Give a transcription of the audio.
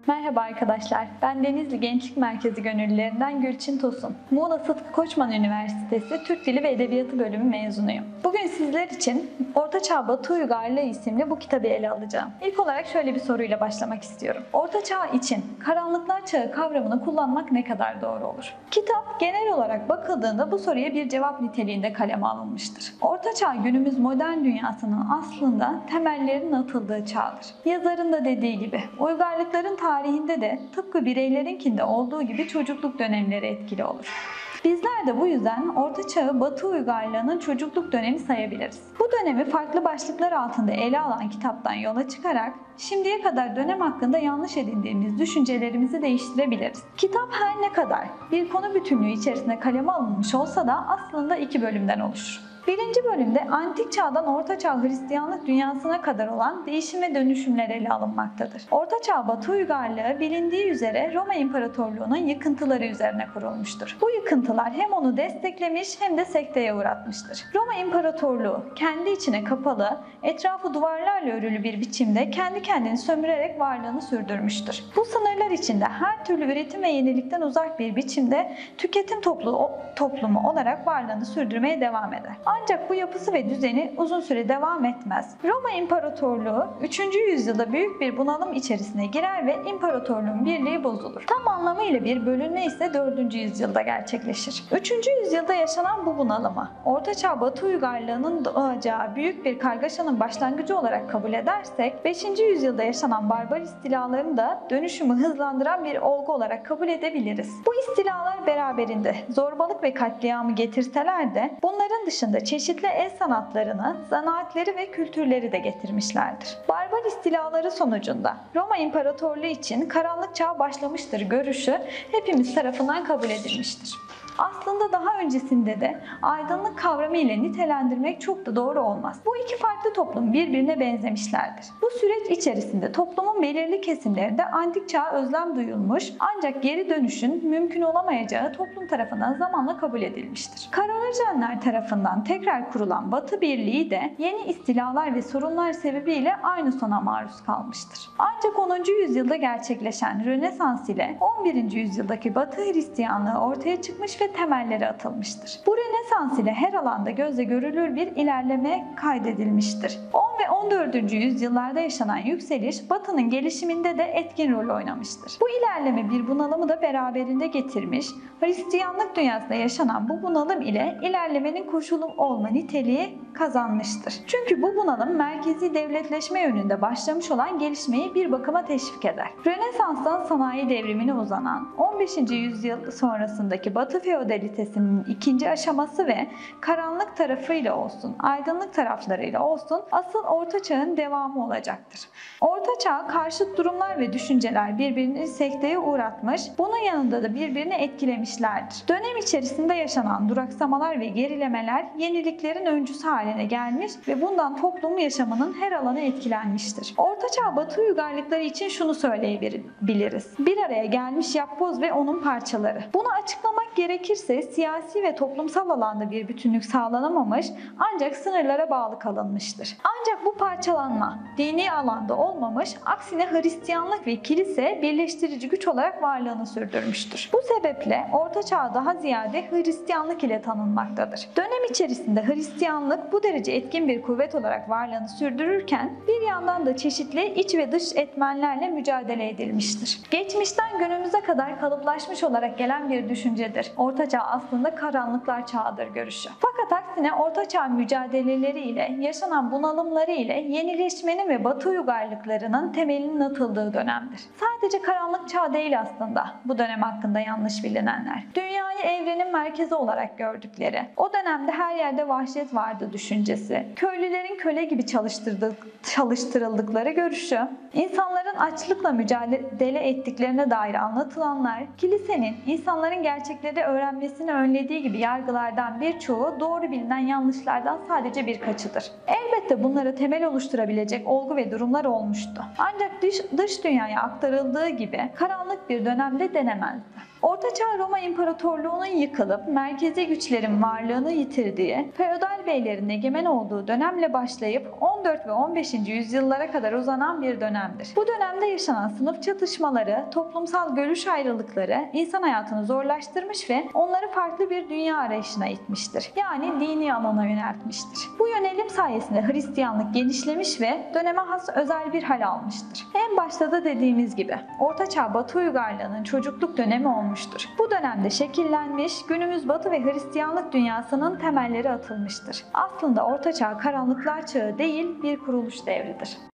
Merhaba arkadaşlar, ben Denizli Gençlik Merkezi gönüllülerinden Gülçin Tosun. Muğla Sıtkı Koçman Üniversitesi Türk Dili ve Edebiyatı bölümü mezunuyum. Bugün sizler için Ortaçağ Batı Uygarlığı isimli bu kitabı ele alacağım. İlk olarak şöyle bir soruyla başlamak istiyorum. Ortaçağ için karanlıklar çağı kavramını kullanmak ne kadar doğru olur? Kitap genel olarak bakıldığında bu soruya bir cevap niteliğinde kaleme alınmıştır. Ortaçağ günümüz modern dünyasının aslında temellerinin atıldığı çağdır. Yazarın da dediği gibi uygarlıkların tarihinde de tıpkı bireylerinkinde olduğu gibi çocukluk dönemleri etkili olur. Bizler de bu yüzden Orta Çağ'ı Batı uygarlığının çocukluk dönemi sayabiliriz. Bu dönemi farklı başlıklar altında ele alan kitaptan yola çıkarak şimdiye kadar dönem hakkında yanlış edindiğimiz düşüncelerimizi değiştirebiliriz. Kitap her ne kadar bir konu bütünlüğü içerisinde kaleme alınmış olsa da aslında iki bölümden oluşur. Birinci bölümde Antik Çağ'dan Orta Çağ Hristiyanlık dünyasına kadar olan değişim ve dönüşümler ele alınmaktadır. Orta Çağ Batı uygarlığı bilindiği üzere Roma İmparatorluğu'nun yıkıntıları üzerine kurulmuştur. Bu yıkıntılar hem onu desteklemiş hem de sekteye uğratmıştır. Roma İmparatorluğu kendi içine kapalı, etrafı duvarlarla örülü bir biçimde kendi kendini sömürerek varlığını sürdürmüştür. Bu sınırlar içinde her türlü üretim ve yenilikten uzak bir biçimde tüketim toplumu olarak varlığını sürdürmeye devam eder. Ancak bu yapısı ve düzeni uzun süre devam etmez. Roma İmparatorluğu 3. yüzyılda büyük bir bunalım içerisine girer ve imparatorluğun birliği bozulur. Tam anlamıyla bir bölünme ise 4. yüzyılda gerçekleşir. 3. yüzyılda yaşanan bu bunalımı Orta Çağ Batı uygarlığının doğacağı büyük bir kargaşanın başlangıcı olarak kabul edersek 5. yüzyılda yaşanan barbar istilalarını da dönüşümü hızlandıran bir olgu olarak kabul edebiliriz. Bu istilalar beraberinde zorbalık ve katliamı getirseler de bunların dışında çeşitli el sanatlarını, zanaatleri ve kültürleri de getirmişlerdir. Barbar istilaları sonucunda Roma İmparatorluğu için karanlık çağ başlamıştır görüşü hepimiz tarafından kabul edilmiştir. Aslında daha öncesinde de aydınlık kavramı ile nitelendirmek çok da doğru olmaz. Bu iki farklı toplum birbirine benzemişlerdir. Bu süreç içerisinde toplumun belirli kesimlerinde antik çağa özlem duyulmuş ancak geri dönüşün mümkün olamayacağı toplum tarafından zamanla kabul edilmiştir. Karolinjenler tarafından tekrar kurulan Batı Birliği de yeni istilalar ve sorunlar sebebiyle aynı sona maruz kalmıştır. Ancak 10. yüzyılda gerçekleşen Rönesans ile 11. yüzyıldaki Batı Hristiyanlığı ortaya çıkmış ve temelleri atılmıştır. Bu Rönesans ile her alanda gözle görülür bir ilerleme kaydedilmiştir. 10 ve 14. yüzyıllarda yaşanan yükseliş Batı'nın gelişiminde de etkin rol oynamıştır. Bu ilerleme bir bunalımı da beraberinde getirmiş, Hristiyanlık dünyasında yaşanan bu bunalım ile ilerlemenin koşulu olma niteliği kazanmıştır. Çünkü bu bunalım merkezi devletleşme yönünde başlamış olan gelişmeyi bir bakıma teşvik eder. Rönesans'tan sanayi devrimine uzanan 15. yüzyıl sonrasındaki Batı feodalitesinin ikinci aşaması ve karanlık tarafıyla olsun, aydınlık taraflarıyla olsun asıl Orta Çağ'ın devamı olacaktır. Orta Çağ karşıt durumlar ve düşünceler birbirini sekteye uğratmış, bunun yanında da birbirini etkilemişlerdir. Dönem içerisinde yaşanan duraksamalar ve gerilemeler yeniliklerin öncüsü haline gelmiş ve bundan toplum yaşamının her alanı etkilenmiştir. Orta Çağ Batı uygarlıkları için şunu söyleyebiliriz. Bir araya gelmiş yapboz ve onun parçaları. Bunu açıklamak gerekirse siyasi ve toplumsal alanda bir bütünlük sağlanamamış ancak sınırlara bağlı kalınmıştır. Ancak bu parçalanma dini alanda olmamış, aksine Hristiyanlık ve kilise birleştirici güç olarak varlığını sürdürmüştür. Bu sebeple Orta Çağ daha ziyade Hristiyanlık ile tanınmaktadır. Dönem içerisinde Hristiyanlık bu derece etkin bir kuvvet olarak varlığını sürdürürken bir yandan da çeşitli iç ve dış etmenlerle mücadele edilmiştir. Geçmişten günümüze kadar kalıplaşmış olarak gelen bir düşüncedir. Orta Çağ aslında karanlıklar çağıdır görüşü. Fakat aksine Orta Çağ mücadeleleriyle, yaşanan bunalımları ile yenileşmenin ve Batı uygarlıklarının temelinin atıldığı dönemdir. Sadece karanlık çağ değil aslında bu dönem hakkında yanlış bilinenler. Dünyayı evrenin merkezi olarak gördükleri, o dönemde her yerde vahşet vardı düşüncesi, köylülerin köle gibi çalıştırıldıkları görüşü, insanların açlıkla mücadele ettiklerine dair anlatılanlar, kilisenin insanların gerçekleri öğrenmesini önlediği gibi yargılardan birçoğu doğru bilinen yanlışlardan sadece birkaçıdır. Elbette bunlara temel oluşturabilecek olgu ve durumlar olmuştu. Ancak dış dünyaya aktarıldığı gibi karanlık bir dönemde denemezdi. Ortaçağ Roma İmparatorluğu'nun yıkılıp merkezi güçlerin varlığını yitirdiği, feodal beylerin egemen olduğu dönemle başlayıp 14 ve 15. yüzyıllara kadar uzanan bir dönemdir. Bu dönemde yaşanan sınıf çatışmaları, toplumsal görüş ayrılıkları insan hayatını zorlaştırmış ve onları farklı bir dünya arayışına itmiştir. Yani dini alana yöneltmiştir. Bu yönelim sayesinde Hristiyanlık genişlemiş ve döneme has özel bir hal almıştır. En başta da dediğimiz gibi Ortaçağ Batı uygarlığının çocukluk dönemi olmuştur. Bu dönemde şekillenmiş, günümüz Batı ve Hristiyanlık dünyasının temelleri atılmıştır. Aslında Ortaçağ karanlıklar çağı değil, bir kuruluş devridir.